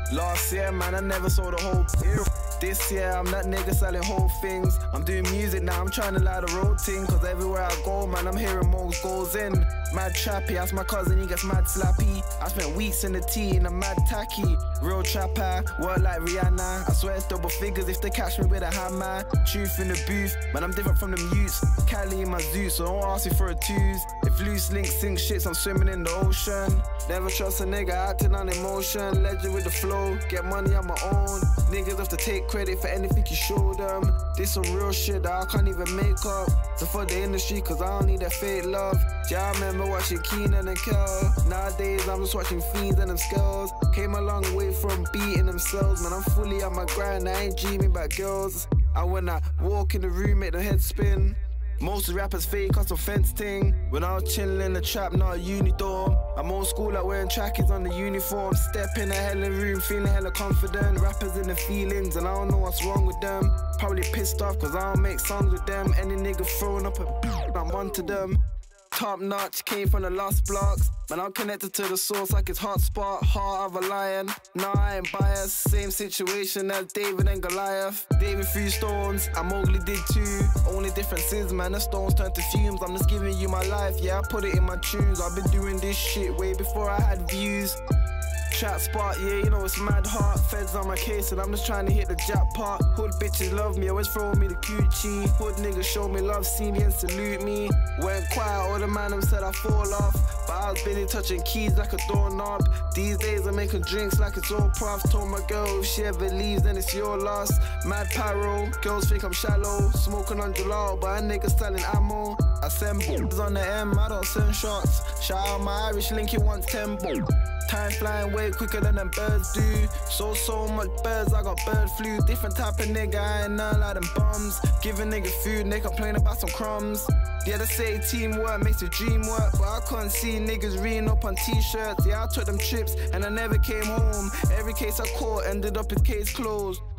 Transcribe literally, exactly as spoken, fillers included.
Last year, man, I never saw the whole bill. This year, I'm that nigga selling whole things. I'm doing music now, I'm trying to lie the road thing. Cause everywhere I go, man, I'm hearing most goals in. Mad trappy, ask my cousin, he gets mad slappy. I spent weeks in the tea in a mad tacky. Real trapper, work like Rihanna. I swear it's double figures if they catch me with a hammer. Truth in the booth, man, I'm different from them youths. Cali in my zoo, so don't ask me for a twos. If loose links sink shits, I'm swimming in the ocean. Never trust a nigga acting on emotion. Legend with the flow, get money on my own. Niggas have to take credit for anything you show them. This some real shit that I can't even make up. So for the industry, cause I don't need that fake love. Yeah, I remember watching Keenan and Kel. Nowadays I'm just watching Fiends and them skills. Came a long way from beating themselves. Man, I'm fully on my grind, I ain't dreaming about girls. And when I walk in the room, make the head spin. Most rappers fake cause some fence ting. When I was chilling in the trap, not a uni dorm. I'm old school like wearing trackies on the uniform. Step in a hella room, feeling hella confident. Rappers in the feelings and I don't know what's wrong with them. Probably pissed off cause I don't make songs with them. Any nigga throwing up a beat, I'm onto them. Top notch, came from the lost blocks. Man, I'm connected to the source like it's hotspot. Heart of a lion, nah, I ain't biased. Same situation as David and Goliath. David threw stones, and Mowgli did too. Only difference is, man, the stones turned to fumes. I'm just giving you my life, yeah, I put it in my tunes. I've been doing this shit way before I had views. Trap spot, yeah, you know it's mad hot. Feds on my case and I'm just trying to hit the jackpot. Hood bitches love me, always throwing me the Gucci. Hood niggas show me love, see me and salute me. Went quiet, all the man them said I fall off. But I was busy touching keys like a doorknob. These days I'm making drinks like it's all prof. Told my girl if she ever leaves then it's your loss. Mad pyro, girls think I'm shallow. Smoking on gelato, but a nigga selling ammo. I send bombs on the M, I don't send shots. Shout out my Irish link, he wants tempo. Time flying way quicker than them birds do. So, so much birds, I got bird flu. Different type of nigga, I ain't none like them bums. Give a nigga food, and they complain about some crumbs. Yeah, they say teamwork makes the dream work, but I couldn't see niggas reading up on t-shirts. Yeah, I took them trips, and I never came home. Every case I caught ended up in case closed.